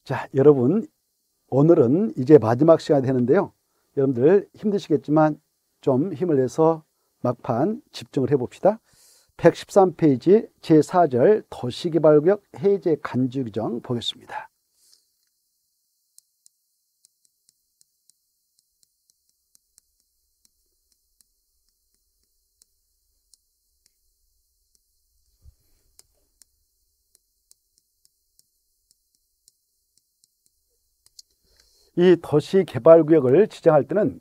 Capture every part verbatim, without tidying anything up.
자, 여러분, 오늘은 이제 마지막 시간이 되는데요. 여러분들 힘드시겠지만 좀 힘을 내서 막판 집중을 해봅시다. 백십삼 페이지 제사 절 도시개발구역 해제 간주 규정 보겠습니다. 이 도시개발구역을 지정할 때는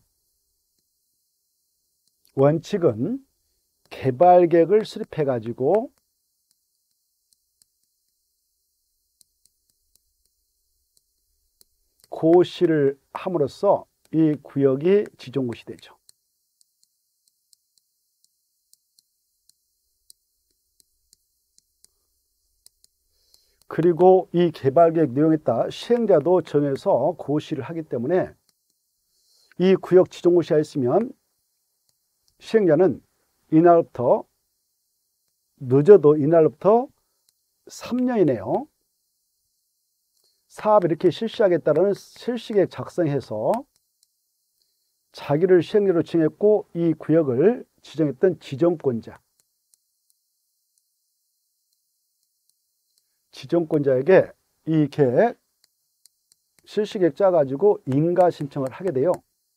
원칙은 개발계획을 수립해 가지고 고시를 함으로써 이 구역이 지정구시 되죠. 그리고 이 개발계획 내용에 따라 시행자도 정해서 고시를 하기 때문에 이 구역 지정고시가 있으면 시행자는 이날부터, 늦어도 이날부터 삼 년이네요. 사업을 이렇게 실시하겠다는 실시계획 작성해서 자기를 시행자로 지정했고 이 구역을 지정했던 지정권자, 지정권자에게 이 계획 실시계획 짜가지고 인가 신청을 하게 돼요.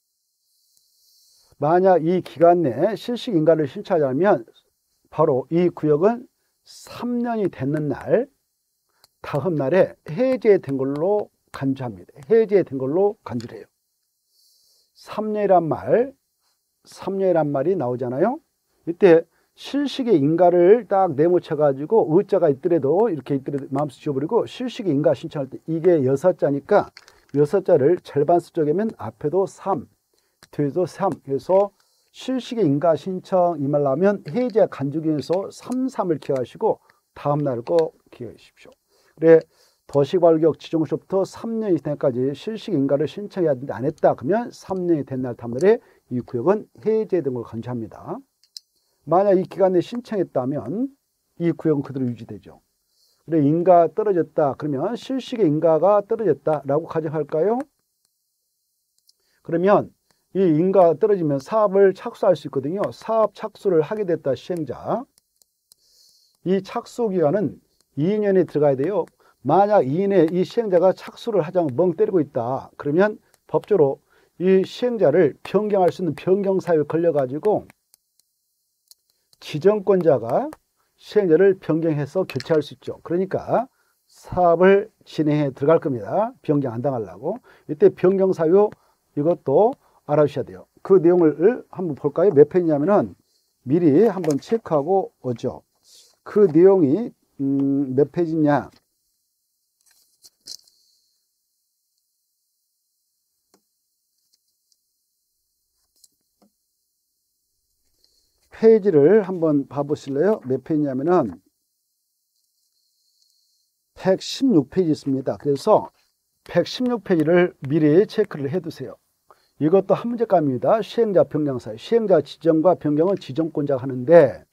만약 이 기간 내에 실시 인가를 신청하자면 바로 이 구역은 삼 년이 됐는 날 다음 날에 해제된 걸로 간주합니다. 해제된 걸로 간주를 해요. 삼 년이란 말, 삼 년이란 말이 나오잖아요. 이때 실시계 인가를 딱 네모쳐 가지고 의자가 있더라도 이렇게 있더라도 마음속 지워버리고 실시계 인가 신청할 때 이게 여섯 자니까 여섯 자를 절반 수적이면 앞에도 삼, 뒤에도 삼 해서 실시계 인가 신청 이 말 나오면 해제 간주기에서 삼, 삼을 기억하시고 다음 날을 꼭 기억해 주십시오. 그래 도시개발구역 지정구시부터 삼 년이 된 때까지 실시계 인가를 신청해야 되는데 안 했다 그러면 삼 년이 된 날 다음 날에 이 구역은 해제된 걸 간주합니다. 만약 이 기간 내에 신청했다면 이 구역은 그대로 유지되죠. 그래 인가 떨어졌다 그러면 실시계 인가가 떨어졌다라고 가정할까요? 그러면 이 인가가 떨어지면 사업을 착수할 수 있거든요. 사업 착수를 하게 됐다 시행자. 이 착수 기간은 이 년에 들어가야 돼요. 만약 이 년에 이 시행자가 착수를 하자고 멍 때리고 있다. 그러면 법적으로 이 시행자를 변경할 수 있는 변경사유에 걸려가지고 지정권자가 시행자를 변경해서 교체할 수 있죠. 그러니까 사업을 진행해 들어갈 겁니다. 변경 안 당하려고. 이때 변경사유 이것도 알아주셔야 돼요. 그 내용을 한번 볼까요? 몇 페이지냐면은 미리 한번 체크하고 오죠. 그 내용이 음, 몇 페이지냐? 페이지를 한번 봐보실래요? 몇 페이지냐면은 백십육 페이지 있습니다. 그래서 백십육 페이지를 미리 체크를 해두세요. 이것도 한 문제감입니다. 시행자 변경사유. 시행자 지정과 변경은 지정권자가 하는데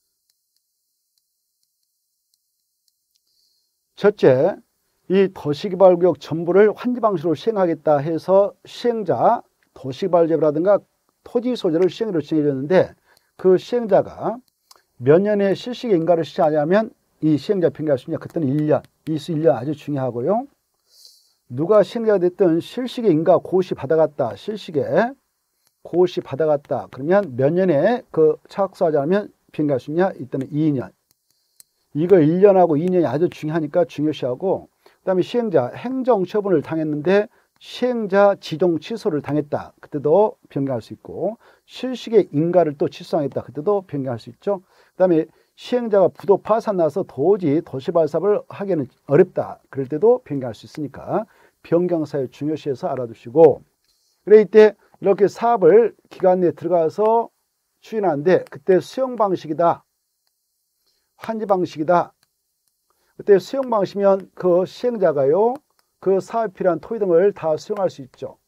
첫째, 이 도시개발구역 전부를 환지방식으로 시행하겠다 해서 시행자 도시개발제라든가 토지 소재를 시행으로 지정해줬는데 그 시행자가 몇 년에 실시계 인가를 시행하냐면 이 시행자 변경할 수 있냐? 그때는 일 년. 이수 일 년 아주 중요하고요. 누가 시행자가 됐든 실시계 인가 고시 받아갔다. 실시계 고시 받아갔다. 그러면 몇 년에 그 착수하자면 변경할 수 있냐? 이때는 이 년. 이거 일 년하고 이 년이 아주 중요하니까 중요시하고 그 다음에 시행자 행정처분을 당했는데 시행자 지정 취소를 당했다. 그때도 변경할 수 있고 실시계 인가를 또 취소하겠다. 그때도 변경할 수 있죠. 그 다음에 시행자가 부도 파산 나서 도저히 도시발 사업을 하기는 어렵다. 그럴 때도 변경할 수 있으니까 변경사유 중요시해서 알아두시고 그래 이때 이렇게 사업을 기간 내에 들어가서 추진하는데 그때 수용 방식이다. 환지 방식이다. 그때 수용 방식이면 그 시행자가요. 그 사업에 필요한 토지 등을 다 수용할 수 있죠.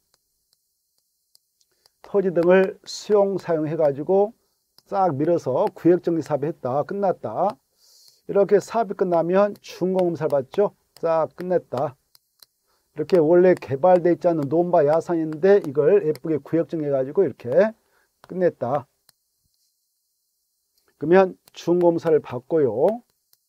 토지 등을 수용 사용해 가지고 싹 밀어서 구역정리 사업을 했다. 끝났다. 이렇게 사업이 끝나면 준공검사를 받죠. 싹 끝냈다. 이렇게 원래 개발되어 있지 않은 논바 야산인데 이걸 예쁘게 구역 정해가지고 이렇게 끝냈다. 그러면 준공사를 받고요.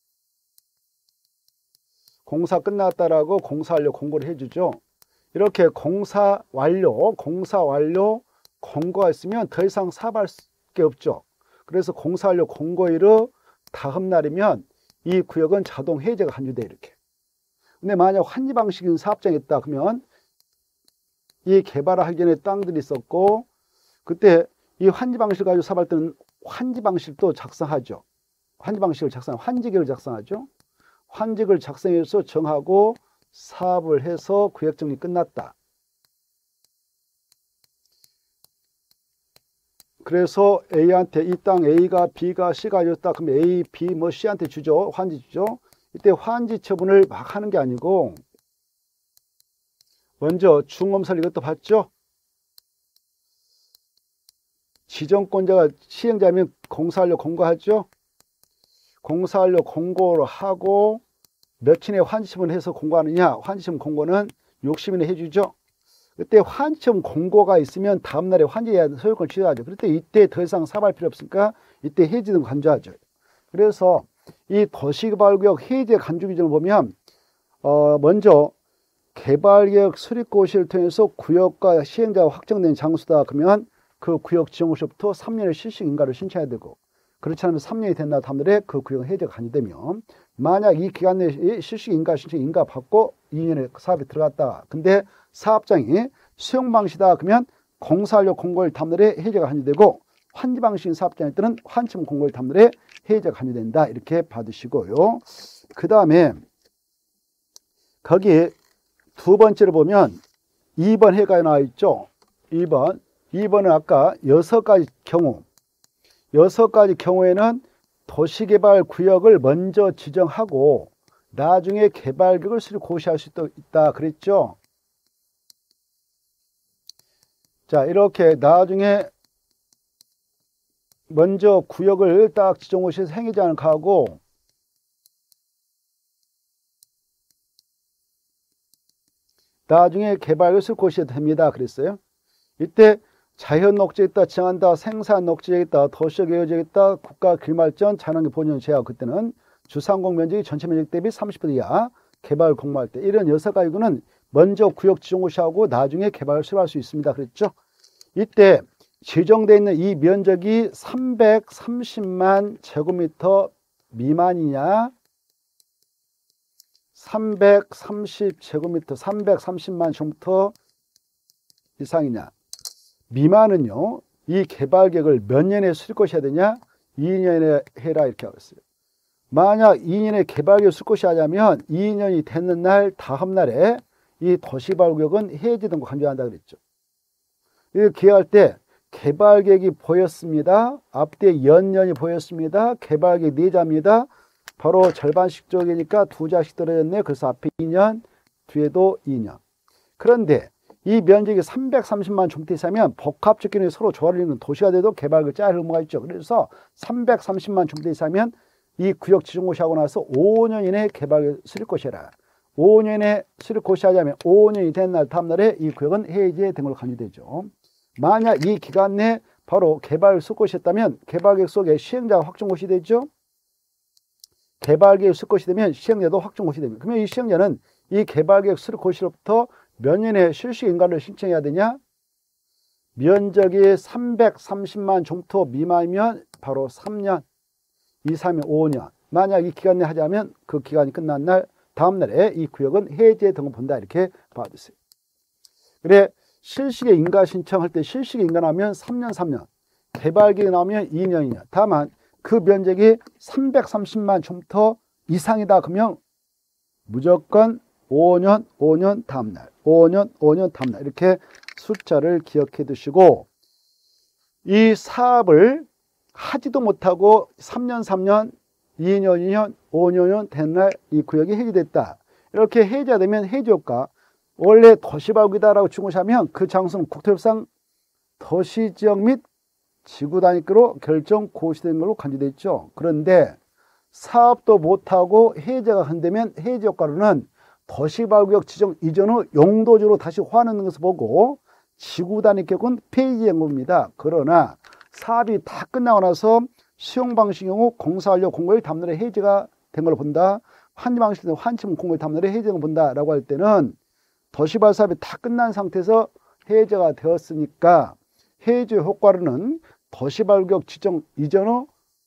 공사 끝났다라고 공사 완료 공고를 해주죠. 이렇게 공사 완료, 공사 완료 공고가 있으면 더 이상 사업할 게 없죠. 그래서 공사 완료 공고일의 다음 날이면 이 구역은 자동 해제가 간주돼 이렇게. 근데 만약 환지 방식인 사업장이 있다 그러면 이 개발을 하기 전에 땅들이 있었고 그때 이 환지 방식을 가지고 사업할 때는 환지 방식도 작성하죠. 환지 방식을 작성, 환지계를 작성하죠. 환지를 작성해서 정하고 사업을 해서 구역 정리 끝났다. 그래서 A한테 이 땅 A가 B가 C가 줬다. 그럼 A, B, 뭐 C한테 주죠. 환지 주죠. 이때 환지 처분을 막 하는 게 아니고 먼저 중검사를 이것도 봤죠. 지정권자가 시행자면 공사하려 공고하죠. 공사하려 공고를 하고 며칠에 환지처분을 해서 공고하느냐. 환지처분 공고는 육십 일에 해주죠. 그때 환지처분 공고가 있으면 다음날에 환지해야 소유권 취소하죠. 그럴 때 이때 더 이상 사업할 필요 없으니까 이때 해지 등 간주하죠. 그래서 이 도시개발구역 해제 간주 기준을 보면 어 먼저 개발계획 수립고시를 통해서 구역과 시행자가 확정된 장소다 그러면 그 구역 지정고시부터 삼 년의 실시 인가를 신청해야 되고 그렇지 않으면 삼 년이 된다 하더라도 그 구역 해제가 간주되면 만약 이 기간 내에 실시 인가 신청 인가 받고 이 년에 사업에 들어갔다. 근데 사업장이 수용 방식이다 그러면 공사하려 공고일 다음날에 해제가 간주되고 환지 방식인 사업장일 때는 환지처분 공고일 다음날에 해제가 간주된다. 이렇게 받으시고요. 그 다음에 거기 두 번째로 보면 이 번 해가 나와 있죠. 이 번. 이 번은 아까 여섯 가지 경우. 여섯 가지 경우에는 도시개발 구역을 먼저 지정하고 나중에 개발계획을 수립 고시할 수 있다 그랬죠. 자, 이렇게 나중에 먼저 구역을 딱 지정고시에서 행위자는 가고 나중에 개발계획을 수립 고시해도 됩니다. 그랬어요. 이때 자연 녹지에 있다, 지정한다, 생산 녹지에 있다, 도시적 예외지에 있다, 국가 길말전, 자연환경 보존 제한 그때는 주상공 면적이 전체 면적 대비 삼십 퍼센트 이하 개발 공모할 때 이런 여섯 가지구는 먼저 구역 지정고시하고 나중에 개발을 수립할 수 있습니다. 그랬죠? 이때 지정되어 있는 이 면적이 삼백삼십만 제곱미터 미만이냐 삼백삼십 제곱미터 삼백삼십만 제곱미터 이상이냐 미만은요, 이 개발계획을 몇 년에 수립고시해야 되냐? 이 년에 해라 이렇게 하고 있어요. 만약 이 년에 개발계획 수립고시 하자면 이 년이 됐는 날 다음 날에 이 도시개발구역은 해제 등록 간주한다 그랬죠. 이렇게 기획할 때 개발계획이 보였습니다. 앞뒤에 연년이 보였습니다. 개발계획 네 자입니다. 바로 절반씩 쪽이니까 두 자씩 떨어졌네. 그래서 앞에 이 년, 뒤에도 이 년. 그런데 이 면적이 삼백삼십만 제곱미터 이상이면 복합적기능이 서로 조화를 이루는 도시가 돼도 개발을 짜야 할 의무가 있죠. 그래서 삼백삼십만 제곱미터 이상이면 이 구역 지정고시 하고 나서 오 년 이내에 개발 수립고시해라. 오 년에 수립고시 하자면 오 년이 된 날 다음 날에 이 구역은 해제 등으로 간주되죠. 만약 이 기간 내에 바로 개발 수립고시 했다면 개발계획 속에 시행자가 확정고시 되죠. 개발계획 수립고시 되면 시행자도 확정고시 됩니다. 그러면 이 시행자는 이 개발계획 수립고시로부터 몇 년에 실시 인가를 신청해야 되냐? 면적이 삼백삼십만 제곱미터 미만이면 바로 삼 년, 이상이면 오 년. 만약 이 기간 내에 하자면 그 기간이 끝난 날 다음 날에 이 구역은 해제 등을 본다 이렇게 봐주세요. 그래 실시계 인가 신청할 때 실시계 인가 나오면 삼 년, 삼 년, 개발계획 나오면 이 년, 이 년. 다만 그 면적이 삼백삼십만 제곱미터 이상이다 그러면 무조건 오 년, 오 년 다음 날, 오 년, 오 년 다음 날 이렇게 숫자를 기억해 두시고 이 사업을 하지도 못하고 삼 년, 삼 년, 이 년, 이 년, 오 년, 오 년 된 날 이 구역이 해제됐다. 이렇게 해제가 되면 해제효과 원래 도시발구이다라고 중고시하면 그 장소는 국토협상 도시지역 및 지구단위급으로 결정 고시된 걸로 간주되어 있죠. 그런데 사업도 못하고 해제가 한다면 해제효과로는 도시개발구역 지정 이전 후 용도지로 다시 호환하는 것을 보고 지구 단위 계획은 폐지된 겁니다. 그러나 사업이 다 끝나고 나서 시용 방식 경우 공사 완료 공고일 담론에 해제가 된 걸 본다. 환지 방식의 환침 공고일 담론에 해제된 걸 본다라고 할 때는 도시개발 사업이 다 끝난 상태에서 해제가 되었으니까 해제 효과로는 도시개발구역 지정 이전 후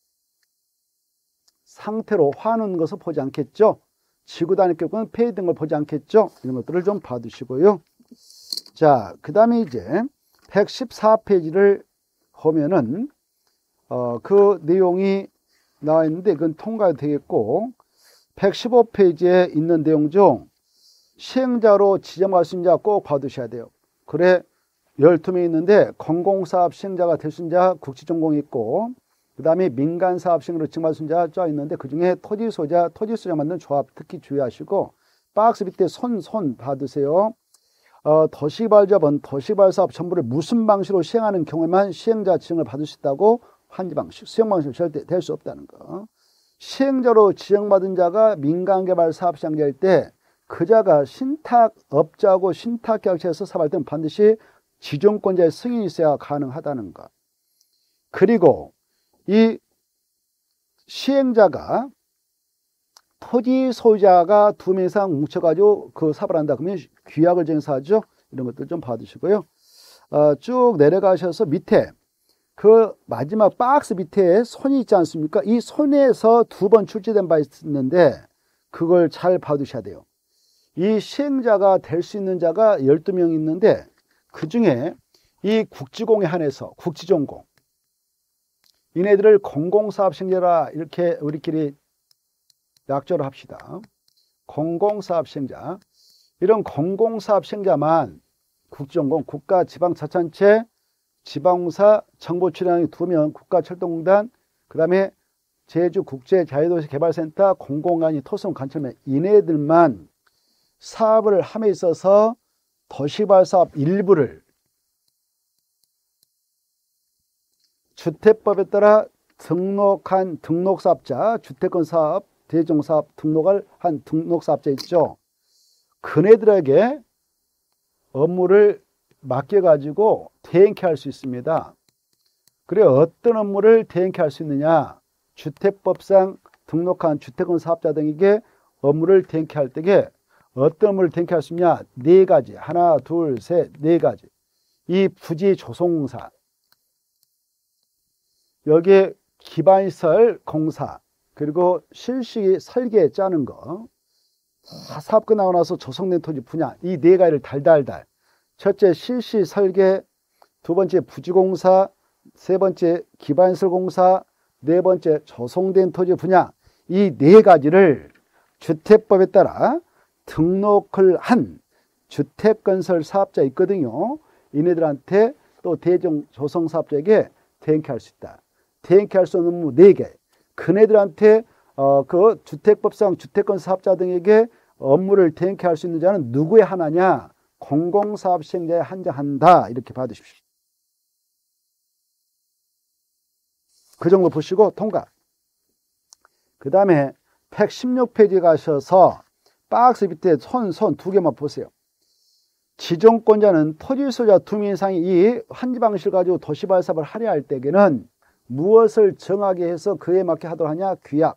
상태로 호환하는 것을 보지 않겠죠. 지구 단위 계획은 폐지된 걸 보지 않겠죠. 이런 것들을 좀 봐두시고요. 자, 그 다음에 이제 백십사 페이지를 보면은 어, 그 내용이 나와 있는데 그건 통과가 되겠고, 백십오 페이지에 있는 내용 중 시행자로 지정할 수 있는 자 꼭 봐두셔야 돼요. 그래, 열두 명 있는데 공공사업 시행자가 될 수 있는 자 국지전공이 있고, 그 다음에 민간사업 시행으로 지정할 수 있는 자 쫙 있는데 그 중에 토지소자, 토지소자 만든 조합 특히 주의하시고, 박스 밑에 손, 손 봐두세요. 어, 도시개발자본 도시개발사업 전부를 무슨 방식으로 시행하는 경우에만 시행자 지정을 받을 수 있다고, 환지 방식, 수용 방식은 절대 될 수 없다는 거. 시행자로 지정받은 자가 민간개발 사업 시행자일 때 그 자가 신탁업자하고 신탁계약체에서 사업할 때는 반드시 지정권자의 승인이 있어야 가능하다는 것. 그리고 이 시행자가 토지 소유자가 두 명 이상 뭉쳐가지고 그 사업을 한다 그러면 규약을 쟁사하죠. 이런 것들 좀 봐두시고요. 어, 쭉 내려가셔서 밑에 그 마지막 박스 밑에 손이 있지 않습니까? 이 손에서 두 번 출제된 바 있는데 그걸 잘 봐두셔야 돼요. 이 시행자가 될 수 있는 자가 열두 명 있는데 그 중에 이 국지공에 한해서 국지전공 이네들을 공공사업 시행자라 이렇게 우리끼리 약조를 합시다. 공공사업 시행자, 이런 공공사업 시행자만 국지전공, 국가지방자치단체, 지방공사, 정보출연이 두 명, 국가철도공단, 그 다음에 제주국제자유도시개발센터, 공공간이 토성 관철면 이네들만 사업을 함에 있어서 도시개발사업 일부를 주택법에 따라 등록한 등록사업자, 주택건사업, 대종사업 등록을 한 등록사업자 있죠. 그네들에게 업무를 맡겨가지고 대행케 할 수 있습니다. 그래, 어떤 업무를 대행케 할 수 있느냐? 주택법상 등록한 주택건 사업자 등에게 업무를 대행케 할 때에 어떤 업무를 대행케 할 수 있냐? 네 가지. 하나, 둘, 셋, 네 가지. 이 부지 조성공사, 여기에 기반시설 공사, 그리고 실시 설계 짜는 거, 다 사업 끝나고 나서 조성된 토지 분야, 이 네 가지를 달달달. 첫째 실시 설계, 두 번째 부지공사, 세 번째 기반시설 공사, 네 번째 조성된 토지 분야, 이 네 가지를 주택법에 따라 등록을 한 주택건설 사업자 있거든요. 이네들한테 또 대종 조성 사업자에게 대행케 할 수 있다. 대행케 할 수 있는 업무 네 개. 그네들한테 어, 그 주택법상 주택건 사업자 등에게 업무를 대행케 할 수 있는 자는 누구의 하나냐? 공공사업 시행자에 한정한다. 이렇게 봐두십시오. 그 정도 보시고 통과. 그 다음에 백십육 페이지 가셔서 박스 밑에 손, 손 두 개만 보세요. 지정권자는 토지 소유자 두 명 이상이 이 환지 방식을 가지고 도시개발 사업을 하려 할 때에는 무엇을 정하게 해서 그에 맞게 하도록 하냐? 규약.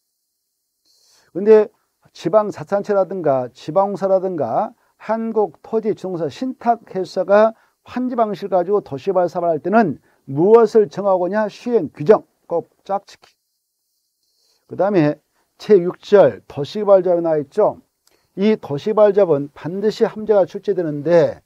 근데 지방자치단체라든가 지방공사라든가 한국토지주동사 신탁회사가 환지 방식을 가지고 도시개발 사업을 할 때는 무엇을 정하고냐? 시행 규정 꼭 쫙 지키. 그 다음에 제육 절 도시개발조합이 나와 있죠. 이 도시개발조합은 반드시 함재가 출제되는데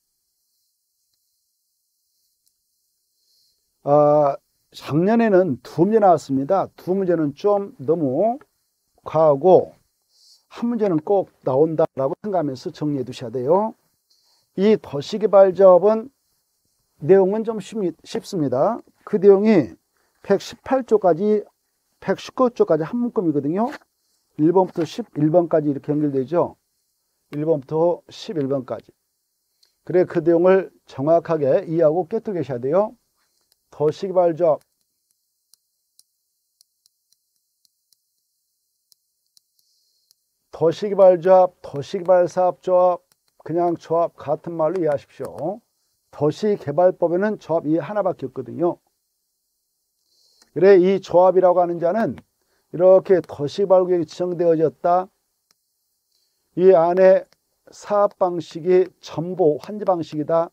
어, 작년에는 두 문제 나왔습니다. 두 문제는 좀 너무 과하고 한 문제는 꼭 나온다라고 생각하면서 정리해 두셔야 돼요. 이 도시개발조합은 내용은 좀 쉽습니다. 그 내용이 백십팔 조까지 백십구 조까지 한 문금이거든요. 일 번부터 십일 번까지 이렇게 연결되죠. 일 번부터 십일 번까지. 그래, 그 내용을 정확하게 이해하고 깨뜨려 계셔야 돼요. 도시개발조합, 도시개발조합, 도시개발사업조합, 그냥 조합 같은 말로 이해하십시오. 도시개발법에는 조합 이 하나밖에 없거든요. 그래, 이 조합이라고 하는 자는 이렇게 도시개발구역이 지정되어졌다. 이 안에 사업 방식이 전부 환지 방식이다.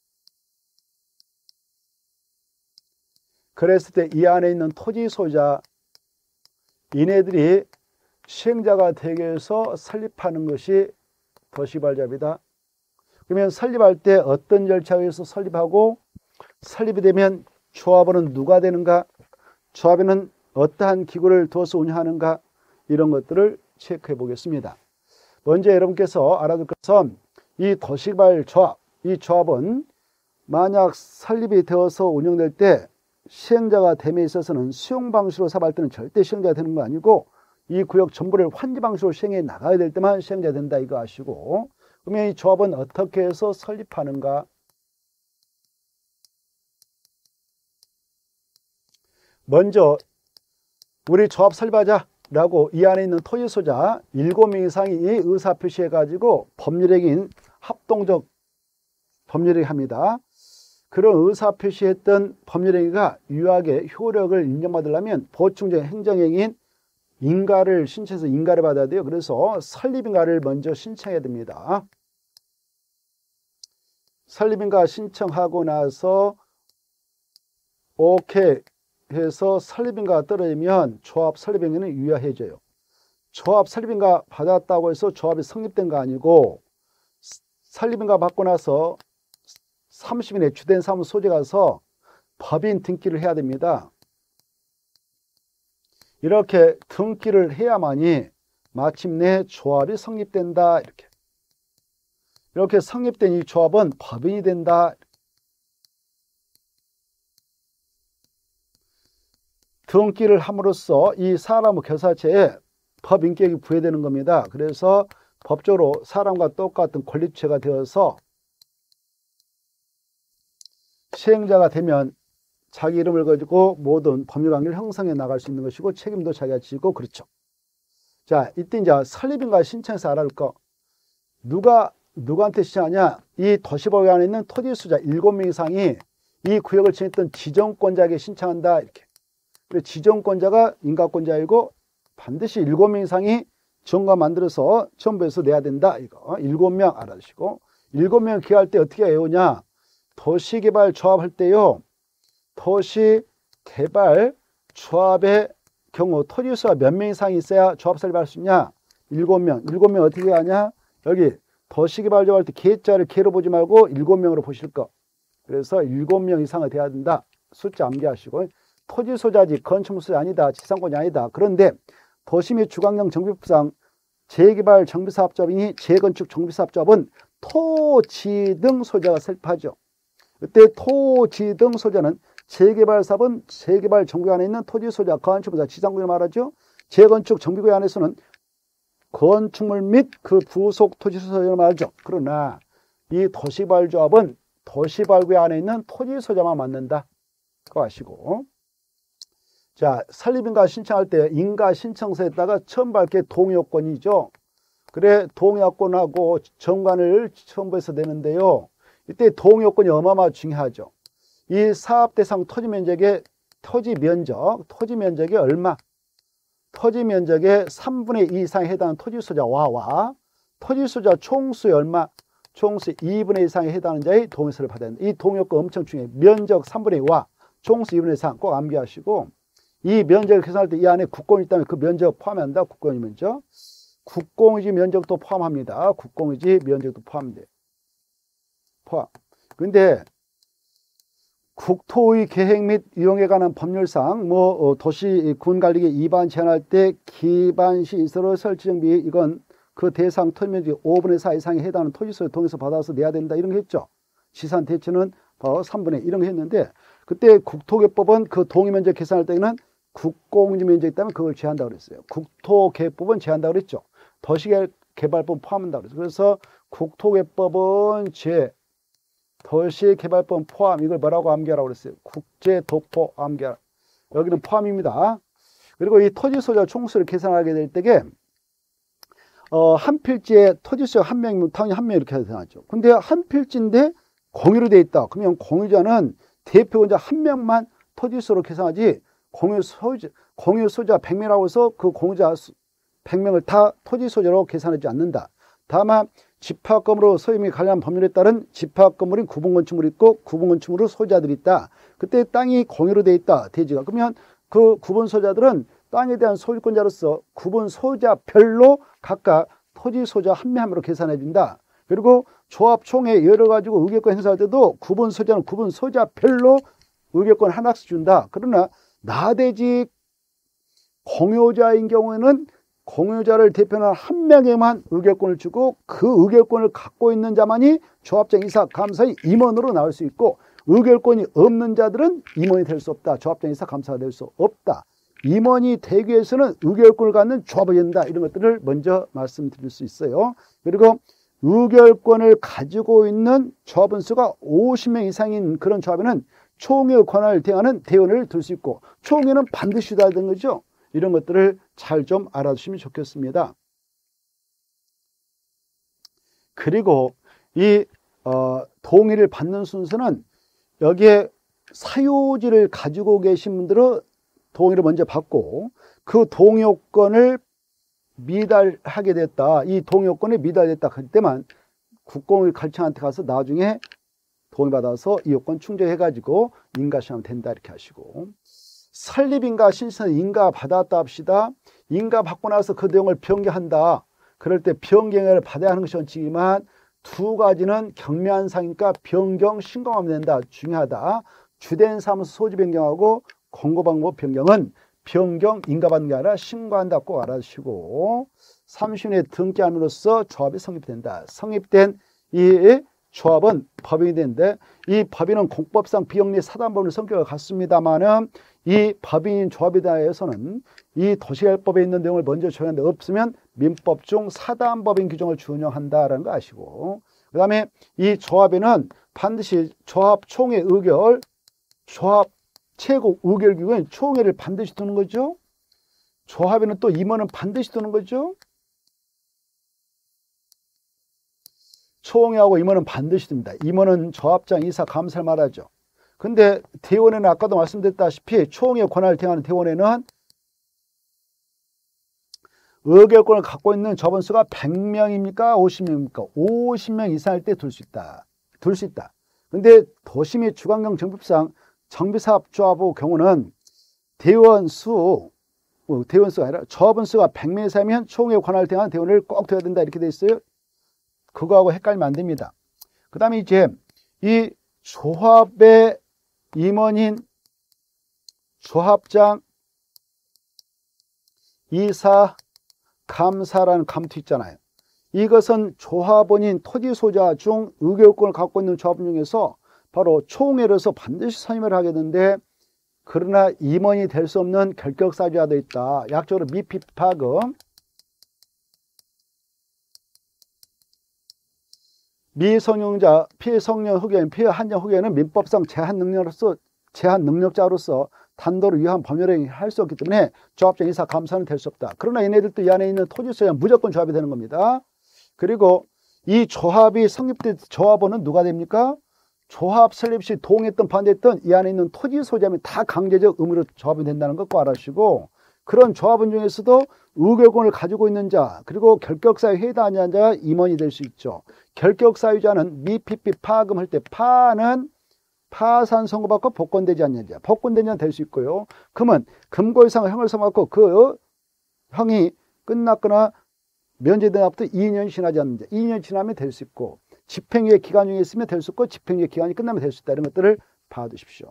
그랬을 때 이 안에 있는 토지 소유자, 이네들이 시행자가 되기 위해서 설립하는 것이 도시개발조합이다. 그러면 설립할 때 어떤 절차에 의해서 설립하고, 설립이 되면 조합원은 누가 되는가, 조합에는 어떠한 기구를 두어서 운영하는가, 이런 것들을 체크해 보겠습니다. 먼저 여러분께서 알아둘 것은 이 도시개발조합, 이 조합은 만약 설립이 되어서 운영될 때 시행자가 됨에 있어서는 수용 방식으로 사업할 때는 절대 시행자가 되는 거 아니고, 이 구역 전부를 환지 방식으로 시행해 나가야 될 때만 시행자가 된다, 이거 아시고, 그러면 이 조합은 어떻게 해서 설립하는가? 먼저 우리 조합 설립하자 라고 이 안에 있는 토지 소유자 일곱 명 이상이 의사표시해 가지고 법률행위인 합동적 법률행위 합니다. 그런 의사표시했던 법률행위가 유효하게 효력을 인정받으려면 보충적 행정행위인 인가를 신청해서 인가를 받아야 돼요. 그래서 설립인가를 먼저 신청해야 됩니다. 설립인가 신청하고 나서 오케이 해서 설립인가가 떨어지면 조합 설립행위는 유효해져요. 조합 설립인가 받았다고 해서 조합이 성립된 거 아니고, 설립인가 받고 나서 삼십 일에 주된 사무소에 가서 법인 등기를 해야 됩니다. 이렇게 등기를 해야만이 마침내 조합이 성립된다. 이렇게 이렇게 성립된 이 조합은 법인이 된다. 등기를 함으로써 이 사람 교사체에 법인격이 부여되는 겁니다. 그래서 법적으로 사람과 똑같은 권리주체가 되어서 시행자가 되면 자기 이름을 가지고 모든 법률관계를 형성해 나갈 수 있는 것이고, 책임도 자기가 지고, 그렇죠. 자, 이때 이제 설립인가 신청해서 알아볼 거. 누가, 누구한테 신청하냐? 이 도시법에 안에 있는 토지소유자 일곱 명 이상이 이 구역을 지정했던 지정권자에게 신청한다. 이렇게. 지정권자가 인가권자이고, 반드시 일곱 명 이상이 지원과 만들어서 정부에서 내야 된다. 이거. 일곱 명 알아두시고. 일곱 명 기할 때 어떻게 해오냐? 도시개발 조합할 때요. 도시개발 조합의 경우 토지수가 몇 명 이상이 있어야 조합 설립할 수 있냐? 일곱 명. 일곱 명 어떻게 하냐? 여기 도시개발 조합할 때 개자를 개로 보지 말고 일곱 명으로 보실 거. 그래서 일곱 명 이상은 돼야 된다. 숫자 암기하시고. 토지 소유자지 건축물 소유자 아니다. 지상권이 아니다. 그런데 도시 및 주관경 정비법상 재개발 정비사업조합이니 재건축 정비사업조합은 토지 등 소유자가 설립하죠. 그때 토지 등 소유자는 재개발 사업은 재개발 정비 안에 있는 토지 소유자, 건축물자, 지상권을 말하죠. 재건축 정비구역 안에서는 건축물 및 그 부속 토지 소유자를 말하죠. 그러나 이 도시개발조합은 도시개발구역 안에 있는 토지 소유자만 맞는다. 그거 아시고. 자, 설립인가 신청할 때 인가 신청서에다가 첨부할 게 동의요건이죠. 그래, 동의요건하고 정관을 첨부해서 내는데요. 이때 동의요건이 어마어마 중요하죠. 이 사업 대상 토지 면적의 토지 면적, 토지 면적이 얼마? 토지 면적의 삼분의 이 이상에 해당하는 토지 소유자 와와 토지 소유자 총수의 얼마? 총수 이분의 이 이상에 해당하는 자의 동의서를 받아야 된다. 이 동의요건 엄청 중요해요. 면적 삼분의 이와 총수 이분의 이 이상 꼭 암기하시고, 이 면적을 계산할 때 이 안에 국공이 있다면 그 면적 포함한다. 국공이 면적. 국공유지 면적도 포함합니다. 국공유지 면적도 포함돼요. 포함. 근데 국토의 계획 및 이용에 관한 법률상 뭐 어, 도시 군 관리계 이반 제한할 때 기반시설의 설치 정비 이건 그 대상 토지면적 오분의 사 이상에 해당하는 토지소유 동의서 받아서 내야 된다. 이런 거 했죠. 시산 대체는 어, 삼분의 이런 거 했는데, 그때 국토개법은 그 동의면적 계산할 때는 국공유지 면적이 있다면 그걸 제한다고 그랬어요. 국토개법은 제한다고 그랬죠. 도시개발법 포함한다고 그랬어요. 그래서 국토개법은 제, 도시개발법 포함, 이걸 뭐라고 암기하라고 그랬어요. 국제도포 암기하라. 여기는 포함입니다. 그리고 이 토지 소유자 총수를 계산하게 될 때에 어, 한 필지에 토지소유 한 명이면 당연히 한 명 이렇게 해야 되죠. 근데 한 필지인데 공유로 돼 있다. 그러면 공유자는 대표자 한 명만 토지소유로 계산하지, 공유 소유자, 공유 소유자 백 명이라고 해서 그 공유자 백 명을 다 토지소유자로 계산하지 않는다. 다만 집합건물로 소유 및 관련 법률에 따른 집합건물인 구분건축물이 있고 구분건축물로 소유자들이 있다. 그때 땅이 공유로 돼 있다. 대지가. 그러면 그 구분 소유자들은 땅에 대한 소유권자로서 구분 소유자별로 각각 토지 소유자 한 명 한 명으로 계산해 준다. 그리고 조합 총회 여러 가지고 의결권 행사할 때도 구분 소유자는 구분 소유자별로 의결권 하나씩 준다. 그러나 나대지 공유자인 경우에는 공유자를 대표하는 한 명에만 의결권을 주고 그 의결권을 갖고 있는 자만이 조합장, 이사, 감사의 임원으로 나올 수 있고, 의결권이 없는 자들은 임원이 될 수 없다. 조합장, 이사, 감사가 될 수 없다. 임원이 되기 위해서는 의결권을 갖는 조합이 된다. 이런 것들을 먼저 말씀드릴 수 있어요. 그리고 의결권을 가지고 있는 조합원 수가 오십 명 이상인 그런 조합에는 총회 권한을 대행하는 대원을 둘 수 있고, 총회는 반드시 돼야 되는 거죠. 이런 것들을 잘 좀 알아두시면 좋겠습니다. 그리고 이 어, 동의를 받는 순서는 여기에 사유지를 가지고 계신 분들은 동의를 먼저 받고, 그 동의요건을 미달하게 됐다. 이 동의요건이 미달됐다 할 때만 국공유관청한테 가서 나중에 동의받아서 이 요건 충족해가지고 인가시하면 된다. 이렇게 하시고, 설립인가 신청 인가 받았다 합시다. 인가 받고 나서 그 내용을 변경한다. 그럴 때 변경을 받아야 하는 것이 원칙이지만 두 가지는 경미한 사항이니까 변경 신고하면 된다. 중요하다. 주된 사무소 소지 변경하고 공고 방법 변경은 변경 인가받는 게 아니라 신고한다. 꼭 알아주시고, 삼십 년에 등기함으로써 조합이 성립된다. 성립된 이 조합은 법인이 되는데, 이 법인은 공법상 비영리 사단법인 성격을 갖습니다만은 이 법인인 조합에 대해서는 이 도시개발법에 있는 내용을 먼저 적용하는데 없으면 민법 중 사단법인 규정을 준용한다라는 거 아시고, 그 다음에 이 조합에는 반드시 조합 총회 의결, 조합 최고 의결 기구엔 총회를 반드시 두는 거죠. 조합에는 또 임원은 반드시 두는 거죠. 총회하고 임원은 반드시 둡니다. 임원은 조합장, 이사, 감사를 말하죠. 근데 대원에는 아까도 말씀드렸다시피 총회 권한을 대행하는 대원에는 의결권을 갖고 있는 조합원 수가 백 명입니까? 오십 명입니까? 오십 명 이상일 때 둘 수 있다. 둘 수 있다. 근데 도시 및 주관경 정법상 정비사업조합의 경우는 대원 수, 대원 수가 아니라 조합원 수가 백 명 이상이면 총회 권한을 대행하는 대원을 꼭 둬야 된다. 이렇게 돼 있어요. 그거하고 헷갈리면 안 됩니다. 그 다음에 이제 이 조합의 임원인 조합장, 이사, 감사라는 감투 있잖아요. 이것은 조합원인 토지소유자 중 의결권을 갖고 있는 조합원 중에서 바로 총회로서 반드시 선임을 하게 되는데, 그러나 임원이 될 수 없는 결격사유자가 되어 있다. 약적으로 미피파금, 미성년자, 피성년 후견, 피한정 후견은 민법상 제한 능력으로서 제한 능력자로서 단도로 위한 법률행위 할 수 없기 때문에 조합장, 이사, 감사는 될 수 없다. 그러나 얘네들도 이 안에 있는 토지소유자 무조건 조합이 되는 겁니다. 그리고 이 조합이 성립된 조합원은 누가 됩니까? 조합 설립 시 동의했던 반대했던 이 안에 있는 토지소유자면 다 강제적 의무로 조합이 된다는 것 꼭 알아주시고, 그런 조합원 중에서도 의결권을 가지고 있는 자, 그리고 결격사유에 해당하는 자가 임원이 될 수 있죠. 결격사유자는 미피피 파금할 때 파는 파산 선고받고 복권되지 않는 자, 복권되는 자 될 수 있고요. 금은 금고 이상의 형을 선고받고 그 형이 끝났거나 면제된 앞부터 이 년 지나지 않는 자, 이 년 지나면 될 수 있고, 집행유예 기간 중에 있으면 될 수 있고, 집행유예 기간이 끝나면 될 수 있다. 이런 것들을 봐두십시오.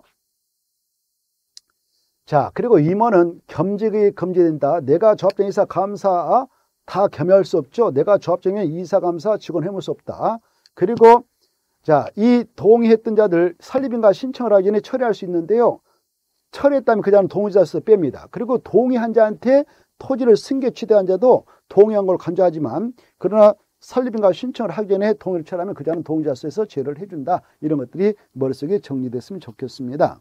자, 그리고 임원은 겸직이 금지된다. 내가 조합장, 이사, 감사 다 겸할 수 없죠. 내가 조합장이면 이사, 감사, 직원 해물 수 없다. 그리고 자, 이 동의했던 자들 설립인가 신청을 하기 전에 철회할 수 있는데요. 철회했다면 그 자는 동의자에서 뺍니다. 그리고 동의한 자한테 토지를 승계 취득한 자도 동의한 걸 간주하지만, 그러나 설립인가 신청을 하기 전에 동의를 취하면 그 자는 동의자에서 제외를 해준다. 이런 것들이 머릿속에 정리됐으면 좋겠습니다.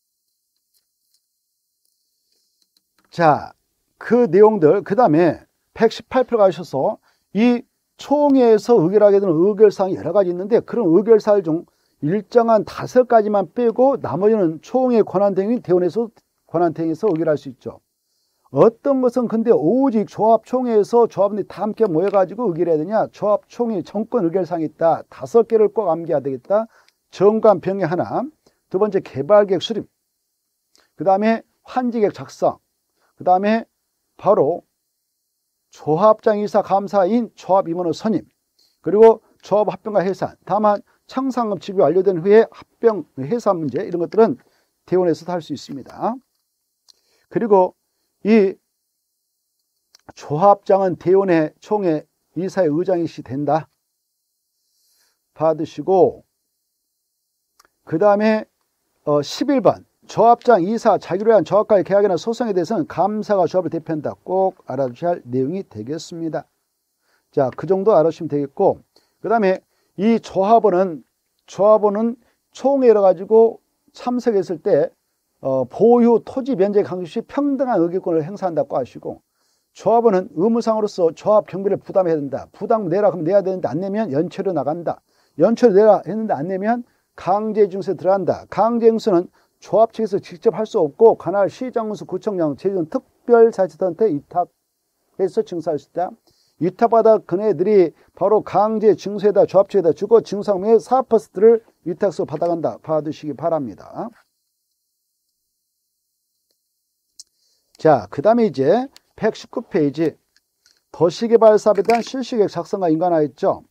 자, 그 내용들, 그 다음에 백십팔 표 가셔서 이 총회에서 의결하게 되는 의결사항이 여러 가지 있는데 그런 의결사항 중 일정한 다섯 가지만 빼고 나머지는 총회 권한대행이 대원에서 권한대행에서 의결할 수 있죠. 어떤 것은 근데 오직 조합총회에서 조합원들이 다 함께 모여가지고 의결해야 되냐? 조합총회 정권 의결사항이 있다. 다섯 개를 꼭 암기해야 되겠다. 정관 병행 하나, 두 번째 개발계획 수립, 그 다음에 환지계획 작성, 그 다음에 바로 조합장 이사 감사인 조합임원의 선임, 그리고 조합 합병과 해산, 다만 청산금 지급이 완료된 후에 합병 해산 문제 이런 것들은 대원에서도 할 수 있습니다. 그리고 이 조합장은 대원의 총회 이사의 의장이시 된다. 받으시고 그 다음에 어 십일 번 조합장 이사 자기로 한 조합과의 계약이나 소송에 대해서는 감사가 조합을 대표한다. 꼭 알아두셔야 할 내용이 되겠습니다. 자, 그 정도 알아주시면 되겠고, 그 다음에 이 조합원은 조합원은 총회를 가지고 참석했을 때 어, 보유 토지 면적 강조 시 평등한 의결권을 행사한다고 하시고, 조합원은 의무상으로서 조합 경비를 부담해야 된다. 부담 내라 그럼 내야 되는데 안 내면 연체로 나간다. 연체로 내라 했는데 안 내면 강제징수에 들어간다. 강제징수는 조합 측에서 직접 할 수 없고 관할 시장군수 구청장 제주는 특별자치단체 위탁해서 징수할 수 있다. 위탁받아 그네들이 바로 강제징수에다 조합 측에다 주고 징수함에 사 퍼센트를 위탁서 받아간다. 받으시기 바랍니다. 자, 그 다음에 이제 백십구 페이지 도시개발 사업에 대한 실시계획 작성과 인관하였죠.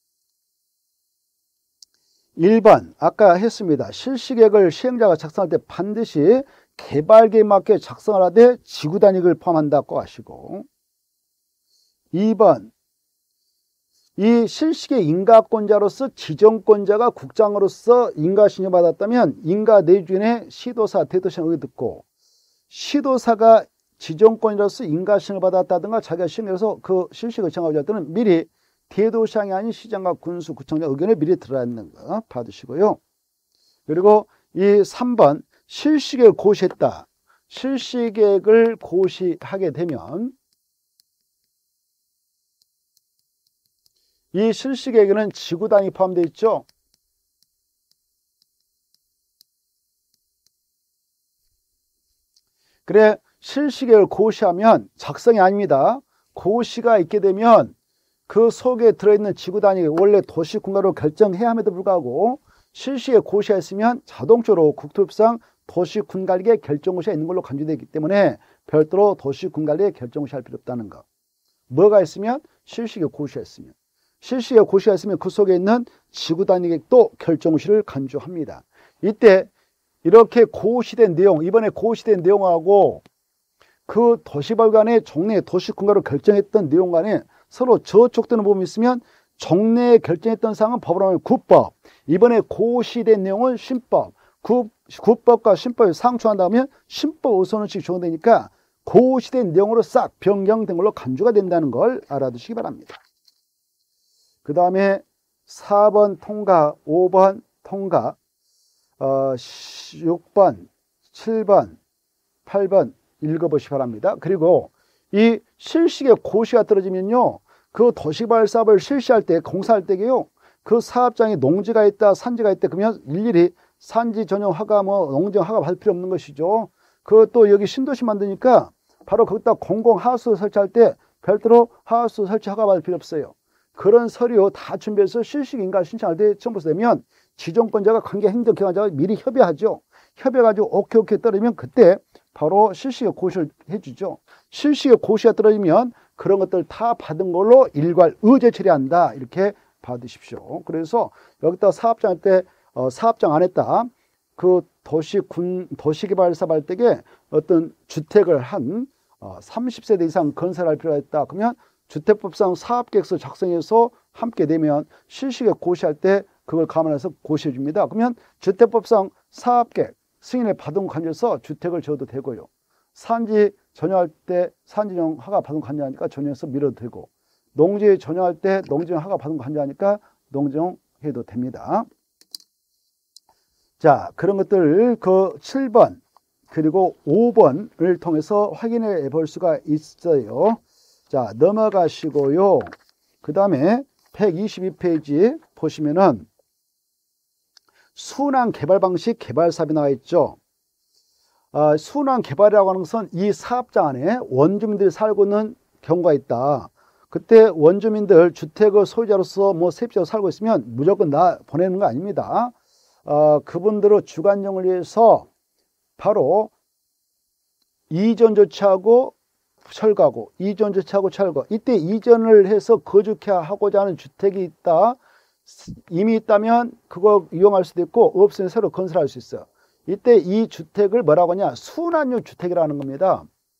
일 번 아까 했습니다. 실시계획을 시행자가 작성할 때 반드시 개발계획에 맞게 작성을 하되 지구단위를 포함한다고 하시고, 이 번 이 실시계획 인가권자로서 지정권자가 국장으로서 인가신청을 받았다면 인가 내주인의 시도사, 대도시장 의견 듣고, 시도사가 지정권자로서 인가신청을 받았다든가 자기가 시행해서 그 실시계획을 정하고자 할 때는 미리 대도시장이 아닌 시장과 군수, 구청장 의견을 미리 들어있는 거 받으시고요. 그리고 이 삼 번 실시계획을 고시했다. 실시계획을 고시하게 되면 이 실시계획에는 지구단위 포함되어 있죠. 그래, 실시계획을 고시하면 작성이 아닙니다. 고시가 있게 되면 그 속에 들어있는 지구단위 원래 도시군가로 결정해야 함에도 불구하고 실시에 고시했으면 자동적으로 국토법상 도시군관리계 결정고시가 있는 걸로 간주되기 때문에 별도로 도시군관리계 결정고시 할 필요 없다는 거. 뭐가 있으면 실시에 고시했으면 실시에 고시했으면 그 속에 있는 지구단위계획도 결정고시를 간주합니다. 이때 이렇게 고시된 내용, 이번에 고시된 내용하고 그 도시발간의 종래 도시군가로 결정했던 내용 간에 서로 저촉되는 부분이 있으면 종래에 결정했던 사항은 법으로 하면 구법, 이번에 고시된 내용은 신법, 구, 구법과 신법이 상충한다면 신법 우선원칙이 적용되니까 고시된 내용으로 싹 변경된 걸로 간주가 된다는 걸 알아두시기 바랍니다. 그 다음에 사 번 통과, 오 번 통과, 어, 육 번, 칠 번, 팔 번 읽어보시기 바랍니다. 그리고 이 실시계획 고시가 떨어지면요, 그 도시개발 사업을 실시할 때, 공사할 때게요, 그 사업장에 농지가 있다, 산지가 있다, 그러면 일일이 산지 전용 허가, 뭐 농지 허가 받을 필요 없는 것이죠. 그것도 여기 신도시 만드니까 바로 거기다 공공 하우스 설치할 때 별도로 하우스 설치 허가 받을 필요 없어요. 그런 서류 다 준비해서 실시인가 신청할 때 첨부해서 되면 지정권자가 관계 행정기관자가 미리 협의하죠. 협의해가지고 오케이 오케이 떨어지면 그때 바로 실시계획 고시를 해주죠. 실시계획 고시가 떨어지면 그런 것들 다 받은 걸로 일괄 의제 처리한다. 이렇게 받으십시오. 그래서 여기다 사업장 할 때 어, 사업장 안 했다. 그 도시군 도시개발 사업 할 때에 어떤 주택을 한 어, 삼십 세대 이상 건설할 필요가 있다. 그러면 주택법상 사업계획서 작성해서 함께 내면 실시계획 고시할 때 그걸 감안해서 고시해 줍니다. 그러면 주택법상 사업계획 승인을 받은 관계에서 주택을 지어도 되고요. 산지 전용할 때 산지용 허가 받은 관계하니까 전용해서 밀어도 되고, 농지 전용할 때 농지용 허가 받은 관계하니까 농지용 해도 됩니다. 자, 그런 것들 그 칠 번 그리고 오 번을 통해서 확인해 볼 수가 있어요. 자, 자, 넘어가시고요. 그 다음에 백이십이 페이지 보시면은 순환 개발 방식 개발 사업이 나와 있죠. 어, 순환 개발이라고 하는 것은 이 사업장 안에 원주민들이 살고 있는 경우가 있다. 그때 원주민들 주택의 소유자로서 뭐 세입자로 살고 있으면 무조건 나 보내는 거 아닙니다. 어, 그분들의 주관용을 위해서 바로 이전 조치하고 철거하고 이전 조치하고 철거, 이때 이전을 해서 거주하고자 하는 주택이 있다. 이미 있다면 그거 이용할 수도 있고 없으면 새로 건설할 수 있어요. 이때 이 주택을 뭐라고 하냐, 순환용 주택이라는 겁니다.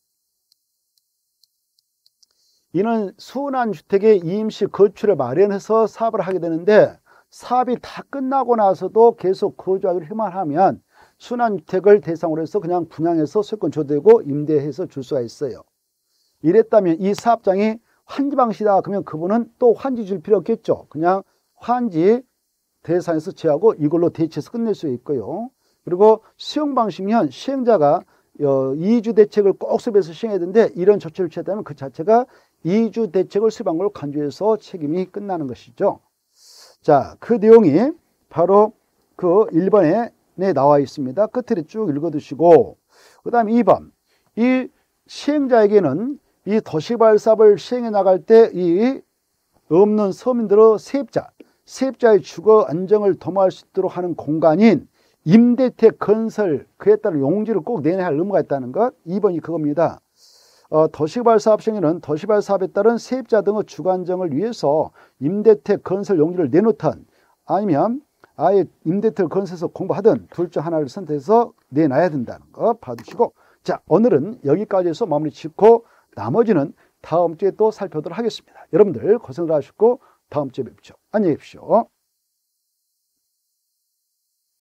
이는 순환주택의 임시 거주를 마련해서 사업을 하게 되는데, 사업이 다 끝나고 나서도 계속 거주하기를 희망하면 순환주택을 대상으로 해서 그냥 분양해서 소유권 줘되고 임대해서 줄 수가 있어요. 이랬다면 이 사업장이 환지 방식이다 그러면 그분은 또 환지 줄 필요 없겠죠. 그냥 환지 대상에서 제하고 이걸로 대체해서 끝낼 수 있고요. 그리고 시행 방식이면 시행자가 이주 대책을 꼭 수립해서 시행해야 되는데, 이런 조치를 취하다면 그 자체가 이주 대책을 수립한 걸로 간주해서 책임이 끝나는 것이죠. 자, 그 내용이 바로 그 일 번에 나와 있습니다. 끝을 쭉 읽어두시고, 그 다음에 이 번, 이 시행자에게는 이 도시개발 사업을 시행해 나갈 때 이 없는 서민들의 세입자, 세입자의 주거 안정을 도모할 수 있도록 하는 공간인 임대택 건설, 그에 따른 용지를 꼭 내놔야 할 의무가 있다는 것. 이 번이 그겁니다. 어, 도시개발 사업 시행에는 도시개발 사업에 따른 세입자 등의 주거 안정을 위해서 임대택 건설 용지를 내놓든 아니면 아예 임대택 건설해서 공부하든 둘 중 하나를 선택해서 내놔야 된다는 거 봐두시고, 자, 오늘은 여기까지 해서 마무리 짓고 나머지는 다음 주에 또 살펴보도록 하겠습니다. 여러분들 고생들 하시고 다음 주에 뵙죠. 안녕히 계십시오.